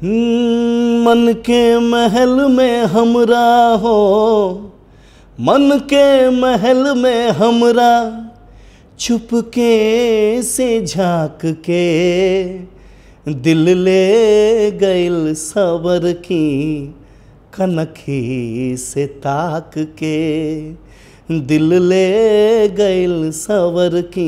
मन के महल में हमरा हो, मन के महल में हमरा चुपके से झाँक के दिल ले गइल सबर की कनखी से ताक के, दिल ले गइल सबर की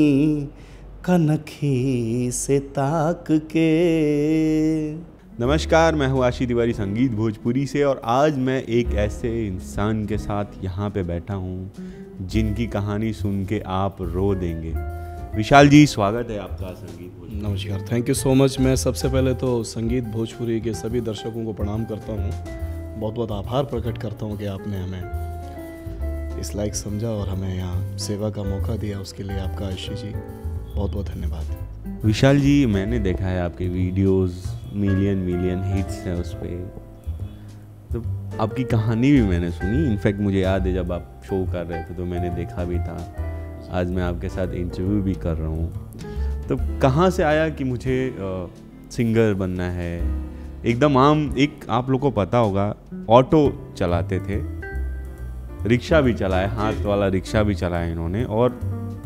कनखी से ताक के। नमस्कार, मैं हूँ आशी तिवारी संगीत भोजपुरी से और आज मैं एक ऐसे इंसान के साथ यहाँ पे बैठा हूँ जिनकी कहानी सुन के आप रो देंगे। विशाल जी, स्वागत है आपका संगीत भोजपुरी। नमस्कार, थैंक यू सो मच। मैं सबसे पहले तो संगीत भोजपुरी के सभी दर्शकों को प्रणाम करता हूँ, बहुत बहुत आभार प्रकट करता हूँ कि आपने हमें इस लायक समझा और हमें यहाँ सेवा का मौका दिया, उसके लिए आपका आशी जी बहुत बहुत धन्यवाद। विशाल जी, मैंने देखा है आपके वीडियोस मिलियन हिट्स हैं उस पर, तो आपकी कहानी भी मैंने सुनी। इनफैक्ट मुझे याद है जब आप शो कर रहे थे तो मैंने देखा भी था। आज मैं आपके साथ इंटरव्यू भी कर रहा हूँ। तो कहाँ से आया कि मुझे सिंगर बनना है? एकदम आम, एक आप लोग को पता होगा, ऑटो चलाते थे, रिक्शा भी चलाया, हाथ वाला रिक्शा भी चलाया इन्होंने, और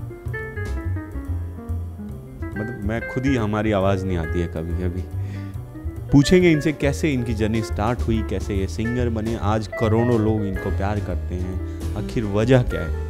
मतलब मैं खुद ही, हमारी आवाज़ नहीं आती है कभी कभी। पूछेंगे इनसे कैसे इनकी जर्नी स्टार्ट हुई, कैसे ये सिंगर बने, आज करोड़ों लोग इनको प्यार करते हैं, आखिर वजह क्या है।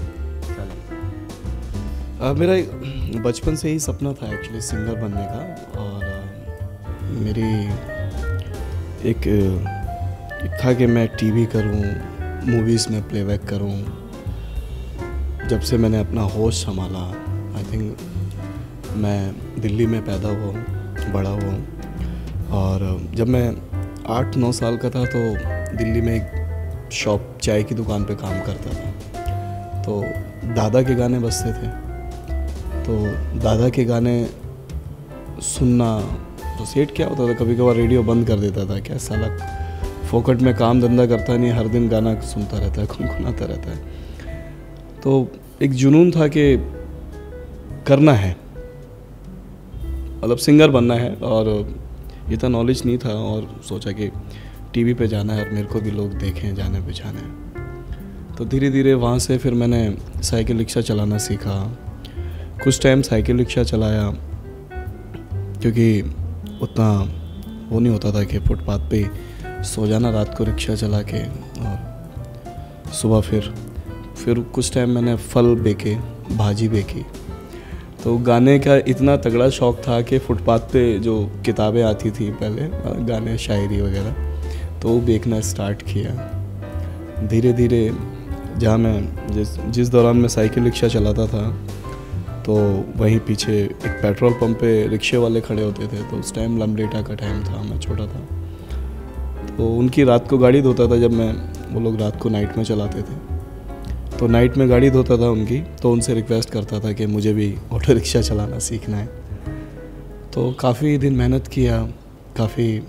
मेरा बचपन से ही सपना था एक्चुअली सिंगर बनने का, और मेरी एक था कि मैं टीवी करूं, मूवीज़ में प्लेबैक करूं। जब से मैंने अपना होश संभाला, आई थिंक मैं दिल्ली में पैदा हुआ, बड़ा हुआ, और जब मैं 8-9 साल का था तो दिल्ली में एक शॉप, चाय की दुकान पे काम करता था। तो दादा के गाने बजते थे, तो दादा के गाने सुनना, तो सेठ क्या होता था, कभी कभार रेडियो बंद कर देता था, क्या साला फोकट में काम धंधा करता नहीं, हर दिन गाना सुनता रहता है, गुनगुनाता रहता है। तो एक जुनून था कि करना है, मतलब सिंगर बनना है, और इतना नॉलेज नहीं था, और सोचा कि टीवी पे जाना है और मेरे को भी लोग देखें, जाने पहचाने। तो धीरे धीरे वहाँ से फिर मैंने साइकिल रिक्शा चलाना सीखा। कुछ टाइम साइकिल रिक्शा चलाया, क्योंकि उतना वो नहीं होता था कि फुटपाथ पे सो जाना रात को रिक्शा चला के, और सुबह फिर कुछ टाइम मैंने फल बेचे, भाजी बेची। तो गाने का इतना तगड़ा शौक़ था कि फुटपाथ पे जो किताबें आती थी पहले, गाने शायरी वगैरह, तो वो बेचना स्टार्ट किया। धीरे धीरे जहाँ मैं जिस दौरान मैं साइकिल रिक्शा चलाता था, तो वहीं पीछे एक पेट्रोल पंप पे रिक्शे वाले खड़े होते थे। तो उस टाइम लमडेटा का टाइम था, मैं छोटा था, तो उनकी रात को गाड़ी धोता था। जब वो लोग रात को नाइट में चलाते थे, तो नाइट में गाड़ी धोता था उनकी, तो उनसे रिक्वेस्ट करता था कि मुझे भी ऑटो रिक्शा चलाना सीखना है। तो काफ़ी दिन मेहनत किया, काफ़ी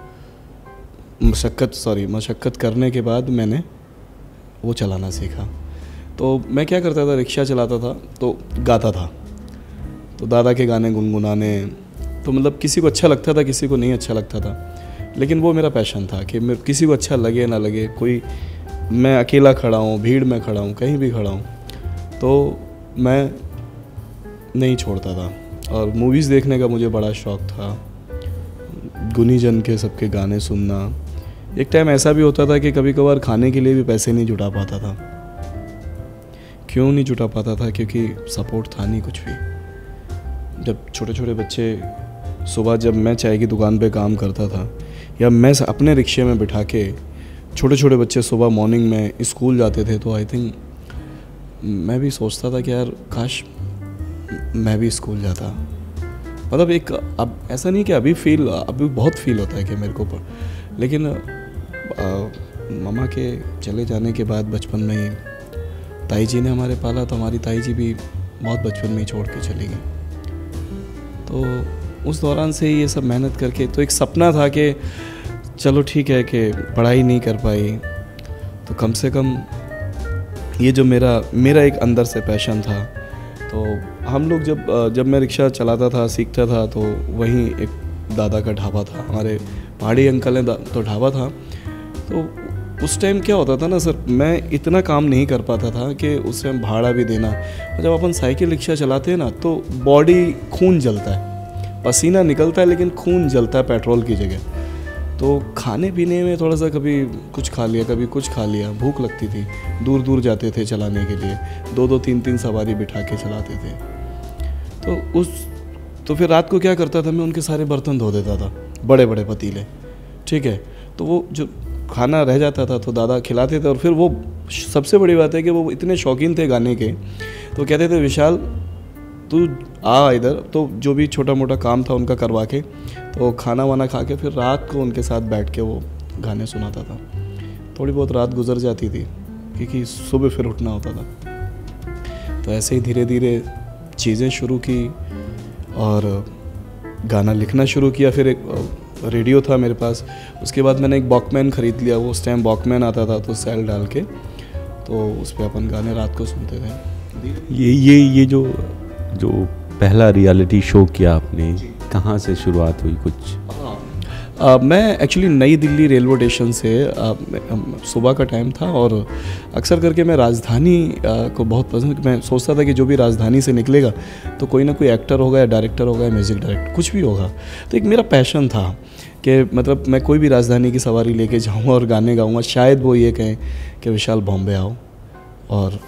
मशक्क़त करने के बाद मैंने वो चलाना सीखा। तो मैं क्या करता था, रिक्शा चलाता था तो गाता था, तो दादा के गाने गुनगुनाने, तो मतलब किसी को अच्छा लगता था, किसी को नहीं अच्छा लगता था, लेकिन वो मेरा पैशन था कि मैं किसी को अच्छा लगे ना लगे, कोई मैं अकेला खड़ा हूँ, भीड़ में खड़ा हूँ, कहीं भी खड़ा हूँ, तो मैं नहीं छोड़ता था। और मूवीज़ देखने का मुझे बड़ा शौक़ था, गुनी जन के सबके गाने सुनना। एक टाइम ऐसा भी होता था कि कभी कभार खाने के लिए भी पैसे नहीं जुटा पाता था। क्यों नहीं जुटा पाता था? क्योंकि सपोर्ट था नहीं कुछ भी। जब छोटे छोटे बच्चे, सुबह जब मैं चाय की दुकान पे काम करता था, या मैं अपने रिक्शे में बिठा के छोटे छोटे बच्चे सुबह मॉर्निंग में स्कूल जाते थे, तो आई थिंक मैं भी सोचता था कि यार काश मैं भी स्कूल जाता। मतलब एक, अब ऐसा नहीं कि अभी बहुत फील होता है कि मेरे को, लेकिन मामा के चले जाने के बाद बचपन में ही ताई जी ने हमारे पाला, तो हमारी ताई जी भी बहुत बचपन में ही छोड़ के चली गई। तो उस दौरान से ही ये सब मेहनत करके, तो एक सपना था कि चलो ठीक है कि पढ़ाई नहीं कर पाई तो कम से कम ये जो मेरा एक अंदर से पैशन था। तो हम लोग जब मैं रिक्शा चलाता था, सीखता था, तो वहीं एक दादा का ढाबा था, हमारे पहाड़ी अंकल हैं तो ढाबा था। तो उस टाइम क्या होता था ना सर, मैं इतना काम नहीं कर पाता था कि उस टाइम भाड़ा भी देना। और जब अपन साइकिल रिक्शा चलाते हैं ना तो बॉडी खून जलता है, पसीना निकलता है लेकिन खून जलता है पेट्रोल की जगह। तो खाने पीने में थोड़ा सा कभी कुछ खा लिया, कभी कुछ खा लिया, भूख लगती थी। दूर दूर जाते थे चलाने के लिए, 2-2 3-3 सवारी बिठा के चलाते थे। तो फिर रात को क्या करता था, मैं उनके सारे बर्तन धो देता था, बड़े बड़े पतीले, ठीक है। तो वो जो खाना रह जाता था तो दादा खिलाते थे। और फिर वो सबसे बड़ी बात है कि वो इतने शौकीन थे गाने के, तो कहते थे विशाल तू आ इधर, तो जो भी छोटा मोटा काम था उनका करवा के, तो खाना वाना खा के फिर रात को उनके साथ बैठ के वो गाने सुनाता था। थोड़ी बहुत रात गुजर जाती थी क्योंकि सुबह फिर उठना होता था। तो ऐसे ही धीरे धीरे चीज़ें शुरू की और गाना लिखना शुरू किया। फिर एक रेडियो था मेरे पास, उसके बाद मैंने एक वॉकमैन ख़रीद लिया। वो उस टाइम वॉकमैन आता था तो सेल डाल के, तो उस पर अपन गाने रात को सुनते थे। ये जो पहला रियलिटी शो किया आपने, कहाँ से शुरुआत हुई कुछ? मैं एक्चुअली नई दिल्ली रेलवे स्टेशन से, सुबह का टाइम था और अक्सर करके मैं राजधानी को बहुत पसंद, मैं सोचता था कि जो भी राजधानी से निकलेगा तो कोई ना कोई एक्टर होगा या डायरेक्टर होगा या म्यूज़िक डायरेक्टर, कुछ भी होगा। तो एक मेरा पैशन था कि मतलब मैं कोई भी राजधानी की सवारी लेके जाऊँगा और गाने गाऊँगा, शायद वो ये कहें कि विशाल बॉम्बे आओ और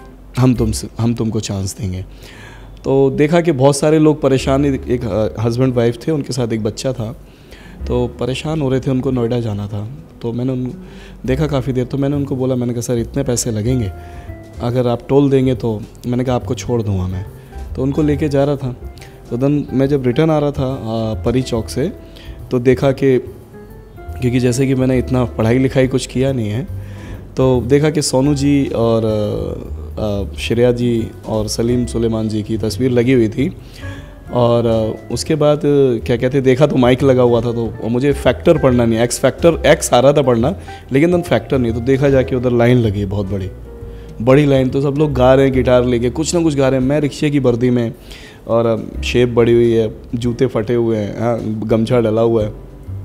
हम तुमको चांस देंगे। तो देखा कि बहुत सारे लोग परेशान, एक हस्बैंड वाइफ थे, उनके साथ एक बच्चा था, तो परेशान हो रहे थे, उनको नोएडा जाना था। तो मैंने उनको देखा काफ़ी देर, तो मैंने उनको बोला, मैंने कहा सर इतने पैसे लगेंगे, अगर आप टोल देंगे तो मैंने कहा आपको छोड़ दूँगा मैं। तो उनको लेके जा रहा था। तो देन मैं जब रिटर्न आ रहा था परी चौक से, तो देखा कि क्योंकि जैसे कि मैंने इतना पढ़ाई लिखाई कुछ किया नहीं है, तो देखा कि सोनू जी और श्रेया जी और सलीम सुलेमान जी की तस्वीर लगी हुई थी। और उसके बाद क्या कहते, देखा तो माइक लगा हुआ था, तो मुझे फैक्टर पढ़ना नहीं, एक्स आ रहा था पढ़ना, लेकिन then फैक्टर नहीं। तो देखा जाके उधर लाइन लगी, बहुत बड़ी लाइन। तो सब लोग गा रहे हैं गिटार लेके, कुछ ना कुछ गा रहे हैं। मैं रिक्शे की वर्दी में और शेप बड़ी हुई है, जूते फटे हुए हैं, गमछा डला हुआ है।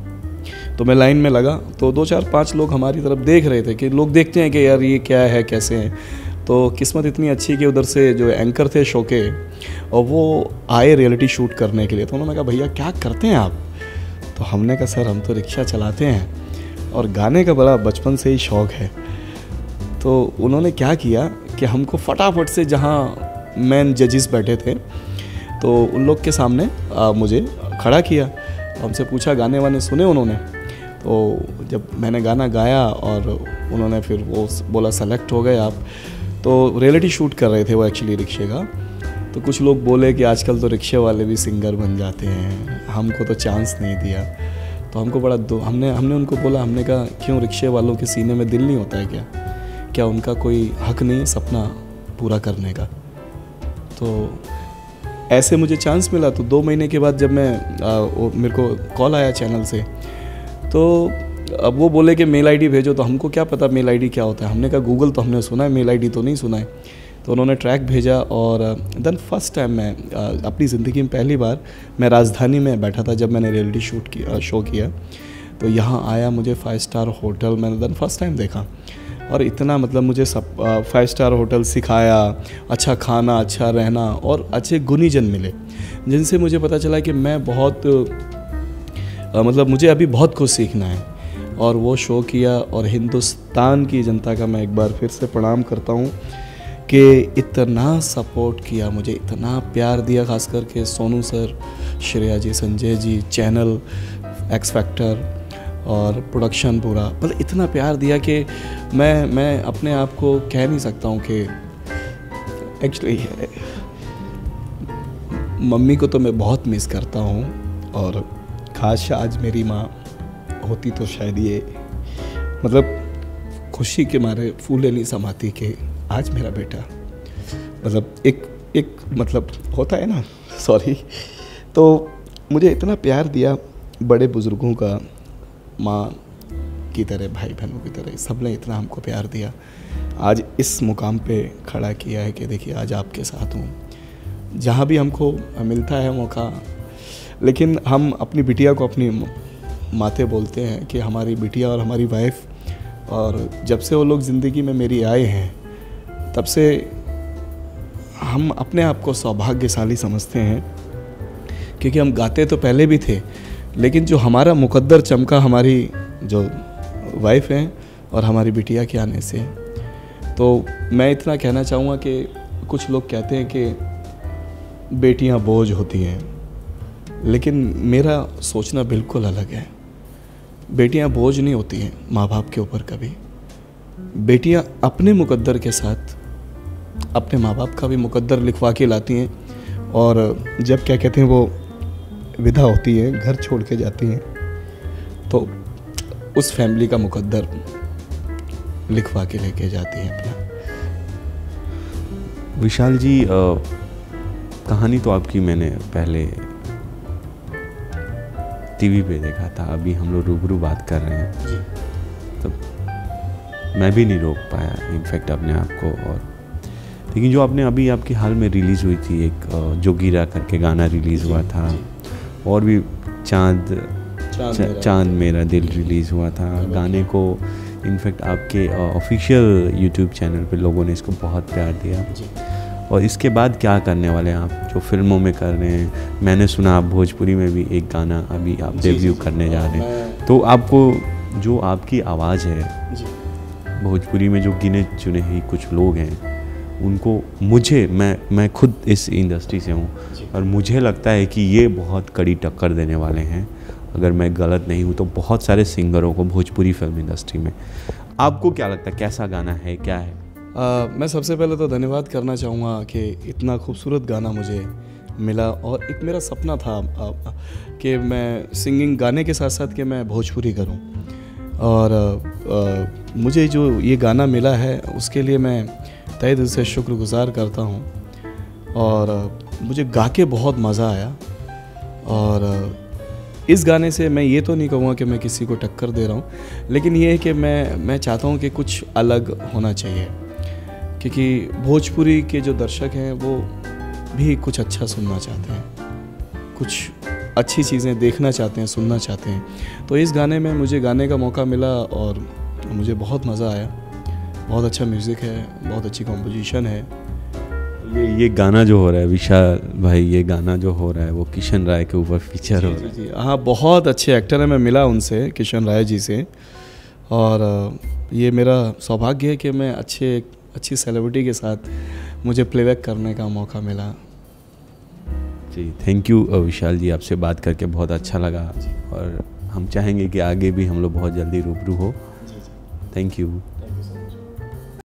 तो मैं लाइन में लगा, तो 2-4-5 लोग हमारी तरफ देख रहे थे कि लोग देखते हैं कि यार ये क्या है, कैसे हैं। तो किस्मत इतनी अच्छी कि उधर से जो एंकर थे शो के, और वो आए रियलिटी शूट करने के लिए। तो उन्होंने कहा भैया क्या करते हैं आप? तो हमने कहा सर हम तो रिक्शा चलाते हैं और गाने का बड़ा बचपन से ही शौक़ है। तो उन्होंने क्या किया कि हमको फटाफट से, जहाँ मेन जजेस बैठे थे, तो उन लोग के सामने मुझे खड़ा किया, हमसे पूछा गाने वाने सुने उन्होंने। तो जब मैंने गाना गाया और उन्होंने फिर वो बोला सेलेक्ट हो गए आप। तो रियलिटी शूट कर रहे थे वो एक्चुअली रिक्शे का। तो कुछ लोग बोले कि आजकल तो रिक्शे वाले भी सिंगर बन जाते हैं, हमको तो चांस नहीं दिया। तो हमको बड़ा हमने उनको बोला, हमने कहा क्यों, रिक्शे वालों के सीने में दिल नहीं होता है क्या उनका कोई हक नहीं है सपना पूरा करने का? तो ऐसे मुझे चांस मिला। तो 2 महीने के बाद जब मैं मेरे को कॉल आया चैनल से, तो अब वो बोले कि मेल आईडी भेजो। तो हमको क्या पता मेल आईडी क्या होता है, हमने कहा गूगल तो हमने सुना है, मेल आईडी तो नहीं सुना है। तो उन्होंने ट्रैक भेजा और देन फर्स्ट टाइम मैं अपनी ज़िंदगी में पहली बार मैं राजधानी में बैठा था जब मैंने रियलिटी शो किया। तो यहाँ आया, मुझे 5 स्टार होटल मैंने देन फर्स्ट टाइम देखा। और इतना मतलब मुझे सब 5 स्टार होटल सिखाया, अच्छा खाना, अच्छा रहना और अच्छे गुणीजन मिले, जिनसे मुझे पता चला कि मैं बहुत मतलब मुझे अभी बहुत कुछ सीखना है। और वो शो किया और हिंदुस्तान की जनता का मैं एक बार फिर से प्रणाम करता हूँ कि इतना सपोर्ट किया, मुझे इतना प्यार दिया, खास करके Sonu sir, Shreya ji, Sanjay ji, channel, X factor और प्रोडक्शन पूरा, मतलब इतना प्यार दिया कि मैं अपने आप को कह नहीं सकता हूँ कि एक्चुअली मम्मी को तो मैं बहुत मिस करता हूँ। और काश आज मेरी माँ होती तो शायद ये मतलब खुशी के मारे फूले नहीं समाती कि आज मेरा बेटा मतलब एक मतलब होता है ना, सॉरी। तो मुझे इतना प्यार दिया बड़े बुज़ुर्गों का, माँ की तरह, भाई बहनों की तरह, सब ने इतना हमको प्यार दिया, आज इस मुकाम पे खड़ा किया है कि देखिए आज आपके साथ हूँ। जहाँ भी हमको मिलता है मौका, लेकिन हम अपनी बिटिया को अपनी माते बोलते हैं कि हमारी बिटिया और हमारी वाइफ, और जब से वो लोग ज़िंदगी में मेरी आए हैं तब से हम अपने आप को सौभाग्यशाली समझते हैं, क्योंकि हम गाते तो पहले भी थे, लेकिन जो हमारा मुकद्दर चमका हमारी जो वाइफ हैं और हमारी बिटिया के आने से। तो मैं इतना कहना चाहूँगा कि कुछ लोग कहते हैं कि बेटियां बोझ होती हैं, लेकिन मेरा सोचना बिल्कुल अलग है। बेटियां बोझ नहीं होती हैं माँ बाप के ऊपर कभी। बेटियां अपने मुकद्दर के साथ अपने माँ बाप का भी मुकद्दर लिखवा के लाती हैं, और जब क्या कहते हैं वो विदा होती हैं, घर छोड़ के जाती हैं, तो उस फैमिली का मुकद्दर लिखवा के लेके जाती हैं अपना। विशाल जी, कहानी तो आपकी मैंने पहले टीवी पे देखा था, अभी हम लोग रूबरू बात कर रहे हैं जी। तो मैं भी नहीं रोक पाया इनफैक्ट अपने आप को। और लेकिन जो आपने अभी आपकी हाल में रिलीज़ हुई थी, एक जोगिरा करके गाना रिलीज़ हुआ था, और भी चांद मेरा दिल रिलीज़ हुआ था। गाने को इनफैक्ट आपके ऑफिशियल यूट्यूब चैनल पे लोगों ने इसको बहुत प्यार दिया। और इसके बाद क्या करने वाले हैं आप, जो फिल्मों में कर रहे हैं? मैंने सुना आप भोजपुरी में भी एक गाना अभी आप डेब्यू करने जा रहे हैं। तो आपको जो आपकी आवाज़ है भोजपुरी में, जो गिने चुने ही कुछ लोग हैं, उनको मैं खुद इस इंडस्ट्री से हूँ, और मुझे लगता है कि ये बहुत कड़ी टक्कर देने वाले हैं, अगर मैं गलत नहीं हूँ तो, बहुत सारे सिंगरों को भोजपुरी फिल्म इंडस्ट्री में। आपको क्या लगता है, कैसा गाना है, क्या है? मैं सबसे पहले तो धन्यवाद करना चाहूँगा कि इतना खूबसूरत गाना मुझे मिला, और एक मेरा सपना था कि मैं सिंगिंग गाने के साथ साथ कि मैं भोजपुरी करूँ, और मुझे जो ये गाना मिला है उसके लिए मैं तहे दिल से शुक्रगुजार करता हूँ। और मुझे गा के बहुत मज़ा आया, और इस गाने से मैं ये तो नहीं कहूँगा कि मैं किसी को टक्कर दे रहा हूँ, लेकिन ये है कि मैं चाहता हूँ कि कुछ अलग होना चाहिए, क्योंकि भोजपुरी के जो दर्शक हैं वो भी कुछ अच्छा सुनना चाहते हैं, कुछ अच्छी चीज़ें देखना चाहते हैं, सुनना चाहते हैं। तो इस गाने में मुझे गाने का मौका मिला और मुझे बहुत मज़ा आया। बहुत अच्छा म्यूज़िक है, बहुत अच्छी कॉम्पोजिशन है। ये गाना जो हो रहा है विशाल भाई, ये गाना जो हो रहा है वो किशन राय के ऊपर फीचर हो रहा है। जी हाँ, बहुत अच्छे एक्टर हैं, मैं मिला उनसे, किशन राय जी से, और ये मेरा सौभाग्य है कि मैं अच्छी सेलिब्रिटी के साथ मुझे प्लेबैक करने का मौका मिला। जी, थैंक यू विशाल जी, आपसे बात करके बहुत अच्छा लगा, और हम चाहेंगे कि आगे भी हम लोग बहुत जल्दी रूबरू हो। Thank you.